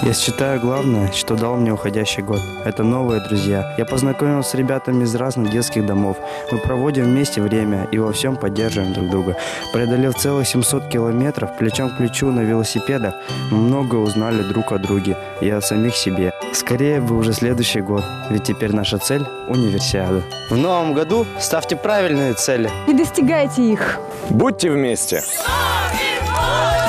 Я считаю, главное, что дал мне уходящий год. Это новые друзья. Я познакомился с ребятами из разных детских домов. Мы проводим вместе время и во всем поддерживаем друг друга. Преодолев целых 700 километров, плечом к плечу на велосипедах, мы много узнали друг о друге и о самих себе. Скорее бы уже следующий год, ведь теперь наша цель – универсиада. В новом году ставьте правильные цели И достигайте их. Будьте вместе.